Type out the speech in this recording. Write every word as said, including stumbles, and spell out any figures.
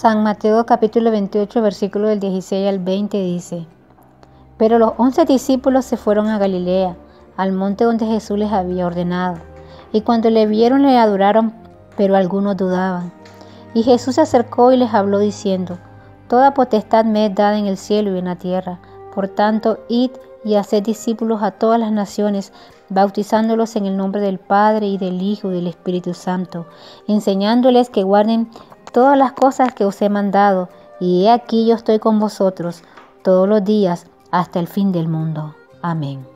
San Mateo capítulo veintiocho, versículo del dieciséis al veinte dice: Pero los once discípulos se fueron a Galilea, al monte donde Jesús les había ordenado. Y cuando le vieron le adoraron, pero algunos dudaban. Y Jesús se acercó y les habló diciendo: Toda potestad me es dada en el cielo y en la tierra. Por tanto, id y haced discípulos a todas las naciones, bautizándolos en el nombre del Padre y del Hijo y del Espíritu Santo, enseñándoles que guarden todas las cosas que os he mandado, y he aquí yo estoy con vosotros todos los días hasta el fin del mundo. Amén.